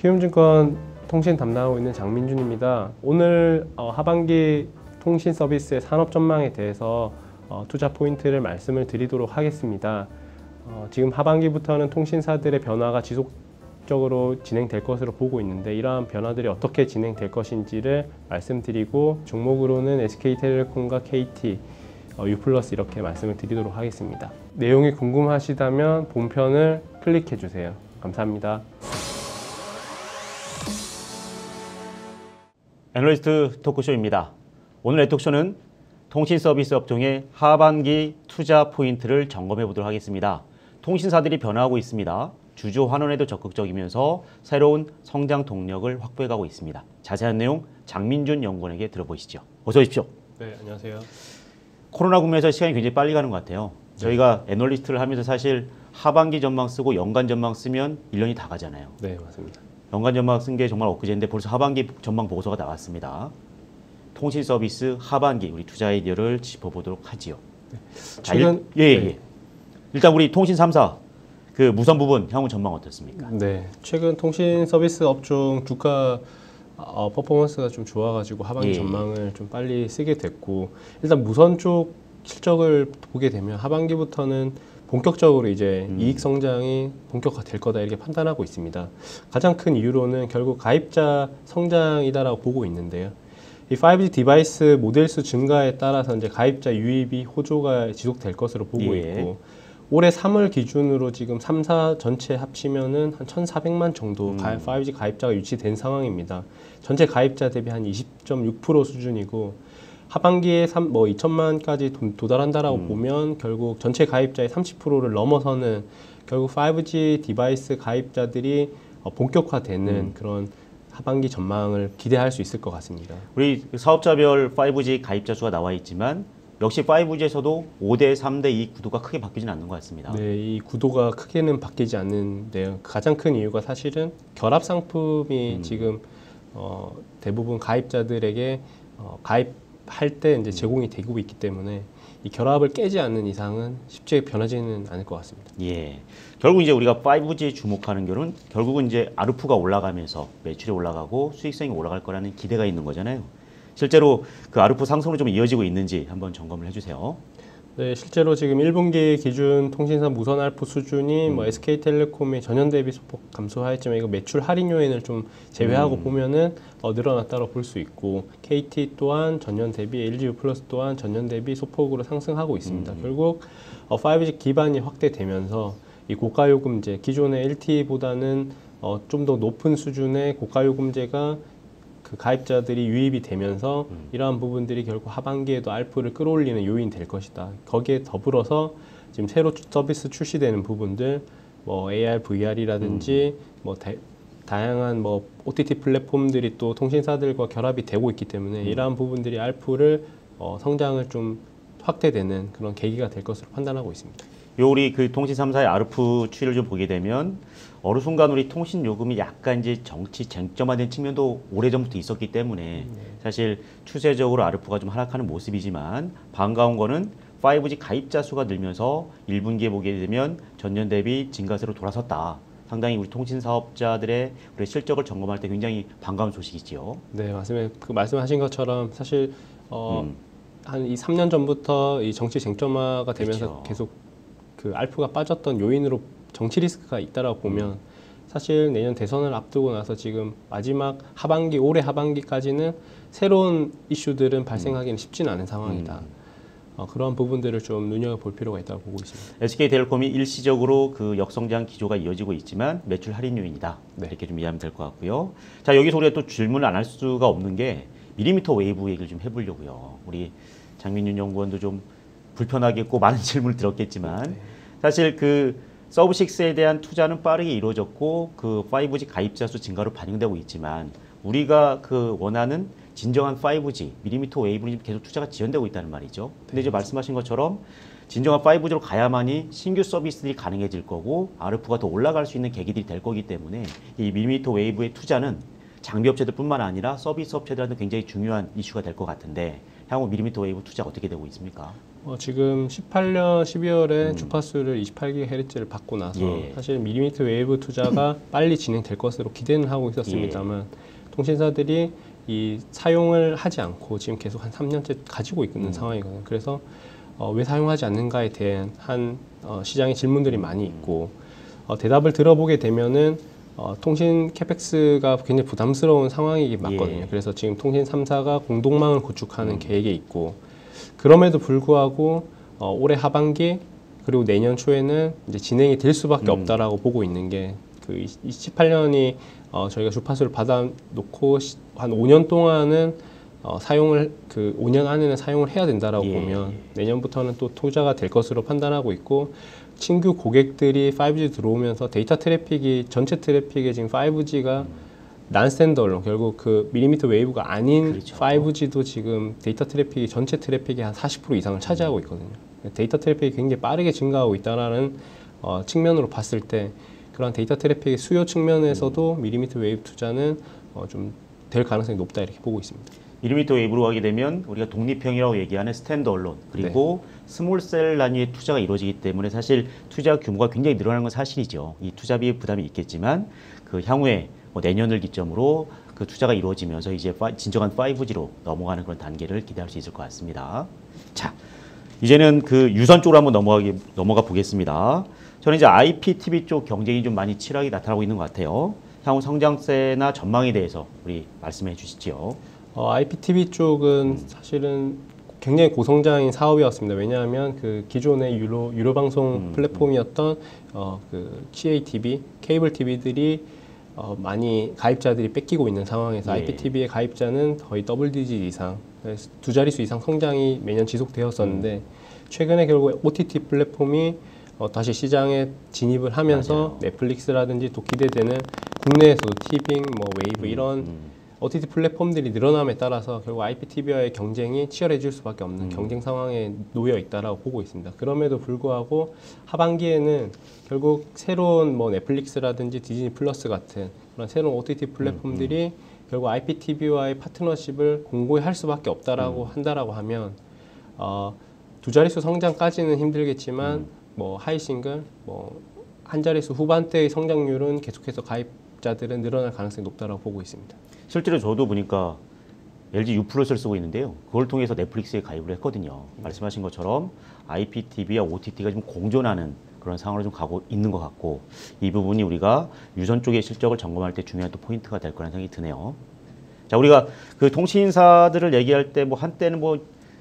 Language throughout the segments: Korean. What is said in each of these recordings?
키움증권 통신 담당하고 있는 장민준입니다. 오늘 하반기 통신 서비스의 산업 전망에 대해서 투자 포인트를 말씀을 드리도록 하겠습니다. 지금 하반기부터는 통신사들의 변화가 지속적으로 진행될 것으로 보고 있는데 이러한 변화들이 어떻게 진행될 것인지를 말씀드리고 종목으로는 SK텔레콤과 KT, U+ 이렇게 말씀을 드리도록 하겠습니다. 내용이 궁금하시다면 본편을 클릭해 주세요. 감사합니다. 애널리스트 토크쇼입니다. 오늘의 토크쇼는 통신 서비스 업종의 하반기 투자 포인트를 점검해 보도록 하겠습니다. 통신사들이 변화하고 있습니다. 주주 환원에도 적극적이면서 새로운 성장 동력을 확보해가고 있습니다. 자세한 내용 장민준 연구원에게 들어보시죠. 어서 오십시오. 네, 안녕하세요. 코로나 국면에서 시간이 굉장히 빨리 가는 것 같아요. 저희가 애널리스트를 하면서 사실 하반기 전망 쓰고 연간 전망 쓰면 1년이 다 가잖아요. 네, 맞습니다. 연간 전망 쓴 게 정말 엊그제인데 벌써 하반기 전망 보고서가 나왔습니다. 통신 서비스 하반기 우리 투자 아이디어를 짚어보도록 하지요. 네. 자, 최근 일단 우리 통신 3사 그 무선 부분 향후 전망 어떻습니까? 네, 최근 통신 서비스 업종 주가 퍼포먼스가 좀 좋아가지고 하반기 전망을 좀 빨리 쓰게 됐고, 일단 무선 쪽 실적을 보게 되면 하반기부터는 본격적으로 이제 이익 성장이 본격화될 거다 이렇게 판단하고 있습니다. 가장 큰 이유로는 결국 가입자 성장이다라고 보고 있는데요. 이 5G 디바이스 모델 수 증가에 따라서 이제 가입자 유입이 호조가 지속될 것으로 보고 있고, 올해 3월 기준으로 지금 3사 전체 합치면은 한 1,400만 정도 5G 가입자가 유치된 상황입니다. 전체 가입자 대비 한 20.6% 수준이고, 하반기에 2천만까지 도달한다라고 보면 결국 전체 가입자의 30%를 넘어서는 결국 5G 디바이스 가입자들이 본격화되는 그런 하반기 전망을 기대할 수 있을 것 같습니다. 우리 사업자별 5G 가입자 수가 나와 있지만 역시 5G에서도 5대 3대 2 구도가 크게 바뀌지는 않는 것 같습니다. 네, 이 구도가 크게는 바뀌지 않는데요. 가장 큰 이유가 사실은 결합 상품이 지금 대부분 가입자들에게 가입할 때 이제 제공이 되고 있기 때문에 이 결합을 깨지 않는 이상은 쉽게 변하지는 않을 것 같습니다. 예. 결국 이제 우리가 5G에 주목하는 결은 결국은 이제 ARPU가 올라가면서 매출이 올라가고 수익성이 올라갈 거라는 기대가 있는 거잖아요. 실제로 그 ARPU 상승으로 좀 이어지고 있는지 한번 점검을 해주세요. 네, 실제로 지금 1분기 기준 통신사 무선 ARPU 수준이 SK텔레콤의 전년 대비 소폭 감소하였지만 이거 매출 할인 요인을 좀 제외하고 보면은 늘어났다고 볼 수 있고, KT 또한 전년 대비, LG U+ 또한 전년 대비 소폭으로 상승하고 있습니다. 결국 5G 기반이 확대되면서 이 고가 요금제, 기존의 LTE보다는 좀 더 높은 수준의 고가 요금제가 그 가입자들이 유입이 되면서 이러한 부분들이 결국 하반기에도 ARPU를 끌어올리는 요인이 될 것이다. 거기에 더불어서 지금 새로 서비스 출시되는 부분들, AR, VR이라든지 다양한 OTT 플랫폼들이 또 통신사들과 결합이 되고 있기 때문에 이러한 부분들이 ARPU를 성장을 좀 확대되는 그런 계기가 될 것으로 판단하고 있습니다. 우리 그 통신 3사의 ARPU 추이를 좀 보게 되면 어느 순간 우리 통신 요금이 약간 이제 정치 쟁점화된 측면도 오래전부터 있었기 때문에 사실 추세적으로 ARPU가 좀 하락하는 모습이지만 반가운 거는 5G 가입자 수가 늘면서 1분기에 보게 되면 전년 대비 증가세로 돌아섰다. 상당히 우리 통신 사업자들의 우리 실적을 점검할 때 굉장히 반가운 소식이지요. 네, 맞습니다. 그 말씀하신 것처럼 사실 한 이 3년 전부터 이 정치 쟁점화가 되면서 계속 그 ARPU가 빠졌던 요인으로 정치 리스크가 있다라고 보면 사실 내년 대선을 앞두고 나서 지금 마지막 하반기, 올해 하반기까지는 새로운 이슈들은 발생하기는 쉽지는 않은 상황이다. 그런 부분들을 좀 눈여겨볼 필요가 있다고 보고 있습니다. SK텔레콤이 일시적으로 그 역성장 기조가 이어지고 있지만 매출 할인 요인이다. 네. 이렇게 좀 이해하면 될 것 같고요. 자, 여기서 우리가 또 질문을 안 할 수가 없는 게 밀리미터 웨이브 얘기를 좀 해보려고요. 우리 장민준 연구원도 좀 불편하겠고 많은 질문을 들었겠지만 사실 그 서브6에 대한 투자는 빠르게 이루어졌고 그 5G 가입자 수 증가로 반영되고 있지만 우리가 그 원하는 진정한 5G, 밀리미터 웨이브는 계속 투자가 지연되고 있다는 말이죠. 근데 이제 말씀하신 것처럼 진정한 5G로 가야만이 신규 서비스들이 가능해질 거고 ARPU가 더 올라갈 수 있는 계기들이 될 거기 때문에 이 밀리미터 웨이브의 투자는 장비 업체들뿐만 아니라 서비스 업체들한테 굉장히 중요한 이슈가 될 것 같은데 향후 밀리미터 웨이브 투자가 어떻게 되고 있습니까? 지금 18년 12월에 주파수를 28GHz를 받고 나서 예. 사실 밀리미터 웨이브 투자가 빨리 진행될 것으로 기대는 하고 있었습니다만 통신사들이 이 사용을 하지 않고 지금 계속 한 3년째 가지고 있는 상황이거든요. 그래서 왜 사용하지 않는가에 대한 시장의 질문들이 많이 있고 대답을 들어보게 되면은 통신 캐펙스가 굉장히 부담스러운 상황이긴 맞거든요. 예. 그래서 지금 통신 3사가 공동망을 구축하는 계획에 있고 그럼에도 불구하고 올해 하반기 그리고 내년 초에는 이제 진행이 될 수밖에 없다라고 보고 있는 게 그 18년이 저희가 주파수를 받아놓고 한 5년 동안은 사용을 5년 안에는 사용을 해야 된다라고 보면 내년부터는 또 투자가 될 것으로 판단하고 있고 신규 고객들이 5G 들어오면서 데이터 트래픽이 전체 트래픽에 지금 5G가 난스탠더얼론 결국 그 밀리미터 웨이브가 아닌 그렇죠. 5G도 지금 데이터 트래픽이 전체 트래픽의 한 40% 이상을 차지하고 있거든요. 데이터 트래픽이 굉장히 빠르게 증가하고 있다라는 측면으로 봤을 때 그런 데이터 트래픽의 수요 측면에서도 밀리미터 웨이브 투자는 좀 될 가능성이 높다 이렇게 보고 있습니다. 밀리미터 웨이브로 가게 되면 우리가 독립형이라고 얘기하는 스탠드 언론 그리고 스몰셀 단위의 투자가 이루어지기 때문에 사실 투자 규모가 굉장히 늘어나는 건 사실이죠. 이 투자비의 부담이 있겠지만 그 향후에 내년을 기점으로 그 투자가 이루어지면서 이제 진정한 5G로 넘어가는 그런 단계를 기대할 수 있을 것 같습니다. 자, 이제는 그 유선 쪽으로 한번 넘어가 보겠습니다. 저는 이제 IPTV 쪽 경쟁이 좀 많이 치열하게 나타나고 있는 것 같아요. 향후 성장세나 전망에 대해서 우리 말씀해 주시죠. IPTV 쪽은 사실은 굉장히 고성장인 사업이었습니다. 왜냐하면 그 기존의 유료 방송 플랫폼이었던 그 CATV, 케이블 TV들이 많이 가입자들이 뺏기고 있는 상황에서 IPTV의 가입자는 거의 더블 디짓 이상, 두 자릿수 이상 성장이 매년 지속되었었는데 최근에 결국 OTT 플랫폼이 다시 시장에 진입을 하면서 맞아요. 넷플릭스라든지 또 기대되는 국내에서도 티빙, 뭐 웨이브 이런 OTT 플랫폼들이 늘어남에 따라서 결국 IPTV와의 경쟁이 치열해질 수밖에 없는 경쟁 상황에 놓여 있다라고 보고 있습니다. 그럼에도 불구하고 하반기에는 결국 새로운 뭐 넷플릭스라든지 디즈니 플러스 같은 그런 새로운 OTT 플랫폼들이 결국 IPTV와의 파트너십을 공고히 할 수밖에 없다라고 한다라고 하면 두 자릿수 성장까지는 힘들겠지만 뭐 하이 싱글, 뭐 한 자릿수 후반대의 성장률은 계속해서 가입자들은 늘어날 가능성이 높다라고 보고 있습니다. 실제로 저도 보니까 LG U 플러스를 쓰고 있는데요. 그걸 통해서 넷플릭스에 가입을 했거든요. 말씀하신 것처럼 IPTV와 OTT가 좀 공존하는 그런 상황으로 좀 가고 있는 것 같고 이 부분이 우리가 유선 쪽의 실적을 점검할 때 중요한 또 포인트가 될 거라는 생각이 드네요. 자, 우리가 그 통신사들을 얘기할 때 뭐 한때는 뭐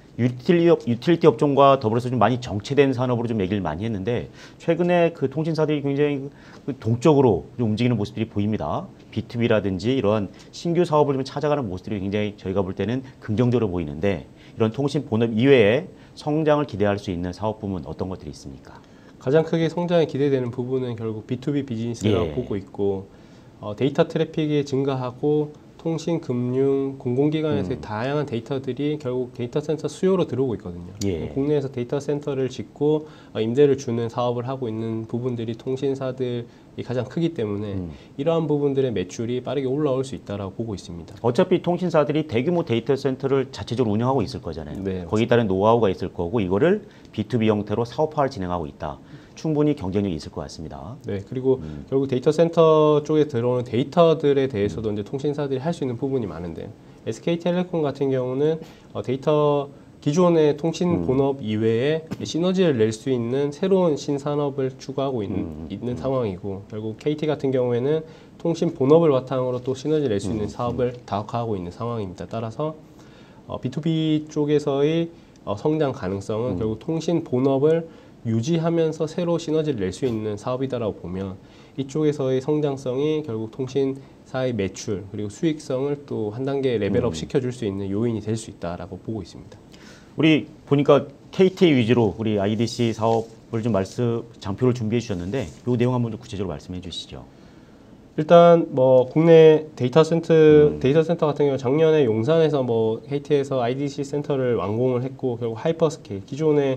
유틸리티 업종과 더불어서 좀 많이 정체된 산업으로 좀 얘기를 많이 했는데 최근에 그 통신사들이 굉장히 동적으로 좀 움직이는 모습들이 보입니다. B2B라든지 이런 신규 사업을 좀 찾아가는 모습들이 굉장히 저희가 볼 때는 긍정적으로 보이는데 이런 통신 본업 이외에 성장을 기대할 수 있는 사업 부문 어떤 것들이 있습니까? 가장 크게 성장이 기대되는 부분은 결국 B2B 비즈니스라고 보고 있고 데이터 트래픽이 증가하고 통신, 금융, 공공기관에서의 다양한 데이터들이 결국 데이터 센터 수요로 들어오고 있거든요. 국내에서 데이터 센터를 짓고 임대를 주는 사업을 하고 있는 부분들이 통신사들이 가장 크기 때문에 이러한 부분들의 매출이 빠르게 올라올 수 있다고 보고 있습니다. 어차피 통신사들이 대규모 데이터 센터를 자체적으로 운영하고 있을 거잖아요. 네, 거기에 따른 노하우가 있을 거고 이거를 B2B 형태로 사업화를 진행하고 있다. 충분히 경쟁력이 있을 것 같습니다. 네, 그리고 결국 데이터 센터 쪽에 들어오는 데이터들에 대해서도 이제 통신사들이 할 수 있는 부분이 많은데 SK텔레콤 같은 경우는 데이터 기존의 통신 본업 이외에 시너지를 낼 수 있는 새로운 신산업을 추구하고 있는 상황이고 결국 KT 같은 경우에는 통신 본업을 바탕으로 또 시너지를 낼 수 있는 사업을 다각화하고 있는 상황입니다. 따라서 B2B 쪽에서의 성장 가능성은 결국 통신 본업을 유지하면서 새로 시너지를 낼 수 있는 사업이다라고 보면 이쪽에서의 성장성이 결국 통신사의 매출 그리고 수익성을 또 한 단계 레벨업 시켜줄 수 있는 요인이 될 수 있다라고 보고 있습니다. 우리 보니까 KT 위주로 우리 IDC 사업을 좀 장표를 준비해 주셨는데 이 내용 한번 좀 구체적으로 말씀해 주시죠. 일단 뭐 국내 데이터 센터 같은 경우 작년에 용산에서 뭐 KT에서 IDC 센터를 완공을 했고 결국 하이퍼 스케일 기존의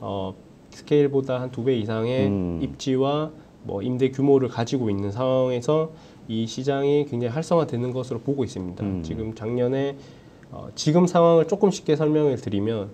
스케일보다 한 2배 이상의 입지와 뭐 임대 규모를 가지고 있는 상황에서 이 시장이 굉장히 활성화되는 것으로 보고 있습니다. 지금 작년에 지금 상황을 조금 쉽게 설명을 드리면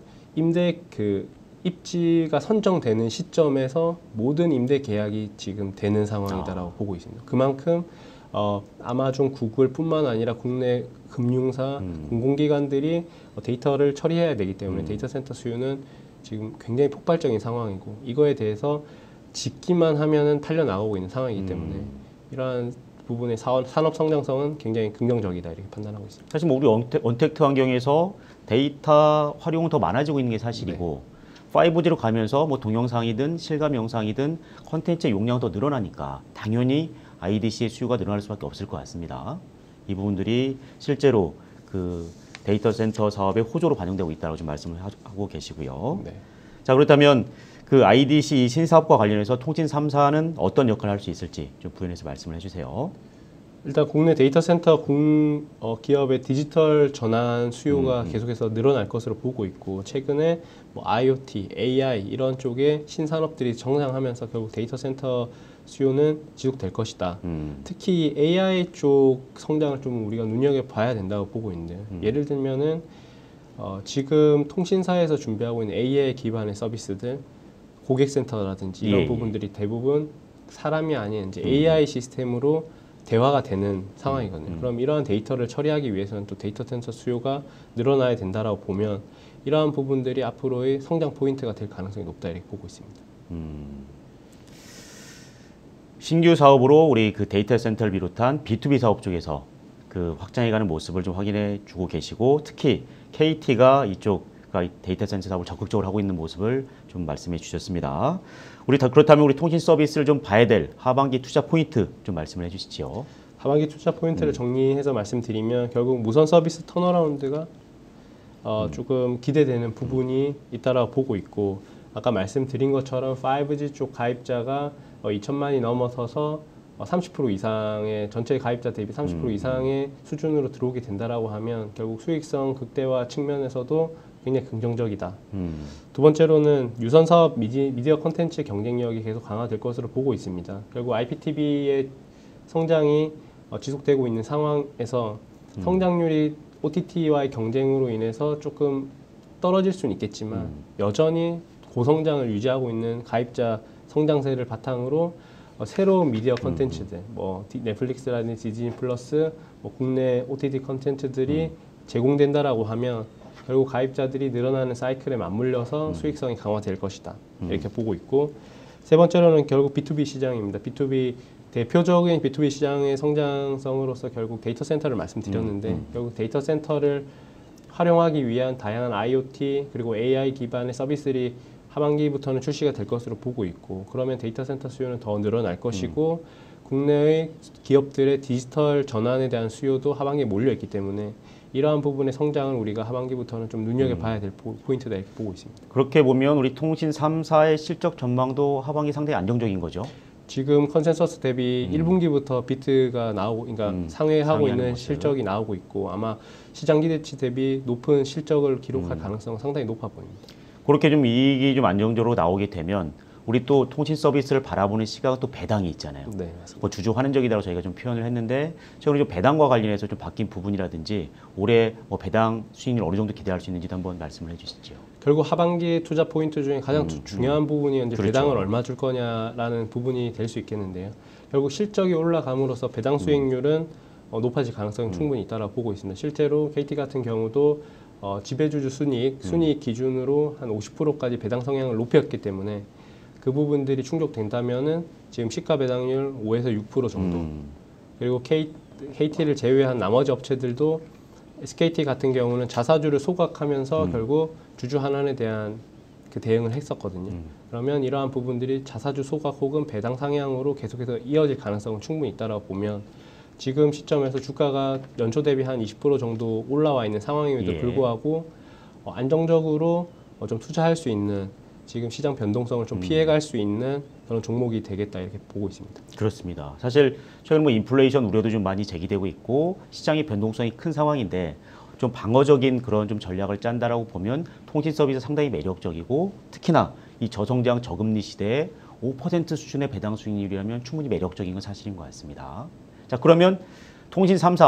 입지가 선정되는 시점에서 모든 임대 계약이 지금 되는 상황이다라고 보고 있습니다. 그만큼 아마존, 구글뿐만 아니라 국내 금융사, 공공기관들이 데이터를 처리해야 되기 때문에 데이터 센터 수요는 지금 굉장히 폭발적인 상황이고 이거에 대해서 짓기만 하면은 팔려 나가고 있는 상황이기 때문에 이러한 부분의 산업 성장성은 굉장히 긍정적이다 이렇게 판단하고 있습니다. 사실 뭐 우리 언택트 환경에서 데이터 활용은 더 많아지고 있는 게 사실이고 5G로 가면서 뭐 동영상이든 실감 영상이든 컨텐츠 용량이 더 늘어나니까 당연히 IDC의 수요가 늘어날 수밖에 없을 것 같습니다. 이 부분들이 실제로 그 데이터 센터 사업의 호조로 반영되고 있다고 좀 말씀을 하고 계시고요. 네. 자, 그렇다면 그 IDC 신사업과 관련해서 통신 3사는 어떤 역할을 할 수 있을지 좀 부연해서 말씀을 해주세요. 일단 국내 데이터 센터 기업의 디지털 전환 수요가 계속해서 늘어날 것으로 보고 있고 최근에 뭐 IoT, AI 이런 쪽에 신산업들이 성장하면서 결국 데이터 센터 수요는 지속될 것이다. 특히 AI 쪽 성장을 좀 우리가 눈여겨봐야 된다고 보고 있는데요. 예를 들면은 지금 통신사에서 준비하고 있는 AI 기반의 서비스들, 고객센터라든지 이런 부분들이 대부분 사람이 아닌 이제 AI 시스템으로 대화가 되는 상황이거든요. 그럼 이러한 데이터를 처리하기 위해서는 또 데이터 센터 수요가 늘어나야 된다라고 보면 이러한 부분들이 앞으로의 성장 포인트가 될 가능성이 높다 이렇게 보고 있습니다. 신규 사업으로 우리 그 데이터 센터를 비롯한 B2B 사업 쪽에서 그 확장해가는 모습을 좀 확인해 주고 계시고 특히 KT가 이쪽 데이터 센터 사업을 적극적으로 하고 있는 모습을 좀 말씀해 주셨습니다. 그렇다면 우리 통신 서비스를 좀 봐야 될 하반기 투자 포인트 좀 말씀을 해주시죠. 하반기 투자 포인트를 정리해서 말씀드리면 결국 무선 서비스 턴어라운드가 조금 기대되는 부분이 있다라고 보고 있고 아까 말씀드린 것처럼 5G 쪽 가입자가 2천만이 넘어서서 30% 이상의 전체 가입자 대비 30% 이상의 수준으로 들어오게 된다라고 하면 결국 수익성 극대화 측면에서도 굉장히 긍정적이다. 두 번째로는 유선 사업 미디어 콘텐츠 경쟁력이 계속 강화될 것으로 보고 있습니다. 결국 IPTV의 성장이 지속되고 있는 상황에서 성장률이 OTT와의 경쟁으로 인해서 조금 떨어질 수는 있겠지만 여전히 고성장을 유지하고 있는 가입자 성장세를 바탕으로 새로운 미디어 콘텐츠들, 뭐 넷플릭스라든지 디즈니 플러스, 뭐 국내 OTT 콘텐츠들이 제공된다라고 하면 결국 가입자들이 늘어나는 사이클에 맞물려서 수익성이 강화될 것이다. 이렇게 보고 있고 세 번째로는 결국 B2B 시장입니다. 대표적인 B2B 시장의 성장성으로서 결국 데이터 센터를 말씀드렸는데 결국 데이터 센터를 활용하기 위한 다양한 IoT 그리고 AI 기반의 서비스들이 하반기부터는 출시가 될 것으로 보고 있고 그러면 데이터 센터 수요는 더 늘어날 것이고 국내의 기업들의 디지털 전환에 대한 수요도 하반기에 몰려있기 때문에 이러한 부분의 성장을 우리가 하반기부터는 좀 눈여겨봐야 될 포인트다 이렇게 보고 있습니다. 그렇게 보면 우리 통신 3사의 실적 전망도 하반기 상당히 안정적인 거죠? 지금 컨센서스 대비 1분기부터 비트가 나오고, 그러니까 상회하고 있는 모습. 실적이 나오고 있고 아마 시장 기대치 대비 높은 실적을 기록할 가능성은 상당히 높아 보입니다. 그렇게 좀 이익이 좀 안정적으로 나오게 되면 우리 또 통신 서비스를 바라보는 시각은 또 배당이 있잖아요. 네, 맞습니다. 뭐 주주 환원적이다고 저희가 좀 표현을 했는데 최근에 좀 배당과 관련해서 좀 바뀐 부분이라든지 올해 뭐 배당 수익률 어느 정도 기대할 수 있는지도 한번 말씀을 해주시죠. 결국 하반기 투자 포인트 중에 가장 중요한 부분이 이제 그렇죠. 배당을 얼마 줄 거냐라는 부분이 될 수 있겠는데요. 결국 실적이 올라감으로써 배당 수익률은 높아질 가능성이 충분히 있다고 보고 있습니다. 실제로 KT 같은 경우도 지배주주 순이익 기준으로 한 50%까지 배당 성향을 높였기 때문에 그 부분들이 충족된다면은 지금 시가 배당률 5에서 6% 정도 그리고 KT를 제외한 나머지 업체들도 SKT 같은 경우는 자사주를 소각하면서 결국 주주 환원에 대한 그 대응을 했었거든요. 그러면 이러한 부분들이 자사주 소각 혹은 배당 상향으로 계속해서 이어질 가능성은 충분히 있다고 보면 지금 시점에서 주가가 연초 대비 한 20% 정도 올라와 있는 상황임에도 불구하고 안정적으로 좀 투자할 수 있는 지금 시장 변동성을 좀 피해갈 수 있는 그런 종목이 되겠다 이렇게 보고 있습니다. 그렇습니다. 사실 최근 뭐 인플레이션 우려도 좀 많이 제기되고 있고 시장의 변동성이 큰 상황인데 좀 방어적인 그런 좀 전략을 짠다라고 보면 통신 서비스 상당히 매력적이고 특히나 이 저성장 저금리 시대에 5% 수준의 배당 수익률이라면 충분히 매력적인 건 사실인 것 같습니다. 자, 그러면 통신 3사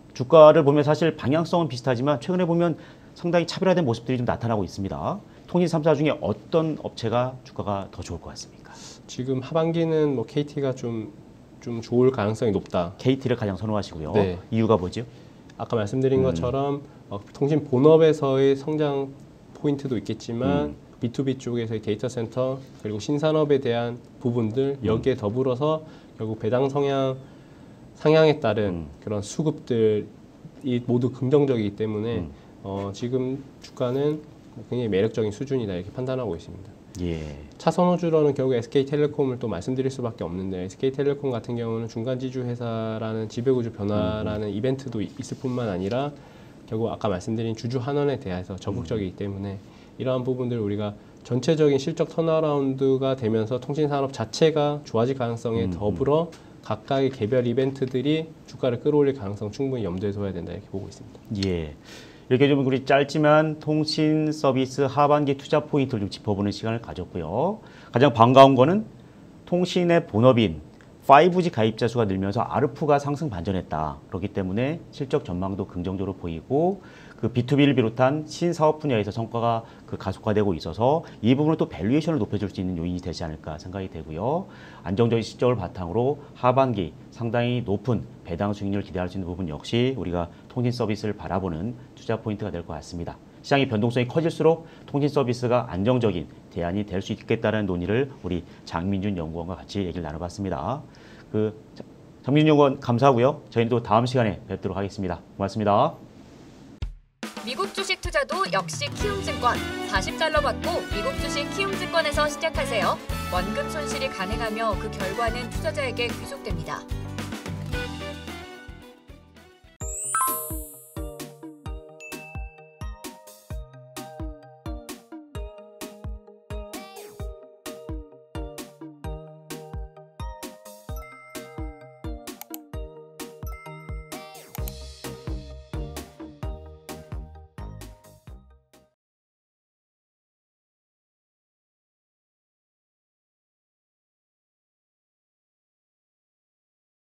주가를 보면 사실 방향성은 비슷하지만 최근에 보면 상당히 차별화된 모습들이 좀 나타나고 있습니다. 통신 3사 중에 어떤 업체가 주가가 더 좋을 것 같습니까? 지금 하반기는 뭐 KT가 좀 좋을 가능성이 높다. KT를 가장 선호하시고요. 네. 이유가 뭐죠? 아까 말씀드린 것처럼 통신 본업에서의 성장 포인트도 있겠지만 B2B 쪽에서의 데이터 센터 그리고 신산업에 대한 부분들 여기에 더불어서 결국 배당 상향에 따른 그런 수급들이 모두 긍정적이기 때문에 지금 주가는 굉장히 매력적인 수준이다 이렇게 판단하고 있습니다. 예. 차선호주로는 결국 SK텔레콤을 또 말씀드릴 수밖에 없는데 SK텔레콤 같은 경우는 중간지주 회사라는 지배구조 변화라는 이벤트도 있을 뿐만 아니라 결국 아까 말씀드린 주주 환원에 대해서 적극적이기 때문에 이러한 부분들을 우리가 전체적인 실적 턴어라운드가 되면서 통신산업 자체가 좋아질 가능성에 더불어 각각의 개별 이벤트들이 주가를 끌어올릴 가능성 충분히 염두에 둬야 된다 이렇게 보고 있습니다. 예. 이렇게 좀 우리 짧지만 통신 서비스 하반기 투자 포인트를 좀 짚어보는 시간을 가졌고요. 가장 반가운 거는 통신의 본업인 5G 가입자 수가 늘면서 ARPU가 상승 반전했다. 그렇기 때문에 실적 전망도 긍정적으로 보이고 그 B2B를 비롯한 신사업 분야에서 성과가 가속화되고 있어서 이 부분은 또 밸류에이션을 높여줄 수 있는 요인이 되지 않을까 생각이 되고요. 안정적인 실적을 바탕으로 하반기 상당히 높은 배당 수익률을 기대할 수 있는 부분 역시 우리가 통신 서비스를 바라보는 투자 포인트가 될 것 같습니다. 시장의 변동성이 커질수록 통신 서비스가 안정적인 대안이 될 수 있겠다는 논의를 우리 장민준 연구원과 같이 얘기를 나눠봤습니다. 장민준 연구원 감사하고요. 저희는 또 다음 시간에 뵙도록 하겠습니다. 고맙습니다. 미국 주식 투자도 역시 키움증권. 40달러 받고 미국 주식 키움증권에서 시작하세요. 원금 손실이 가능하며 그 결과는 투자자에게 귀속됩니다.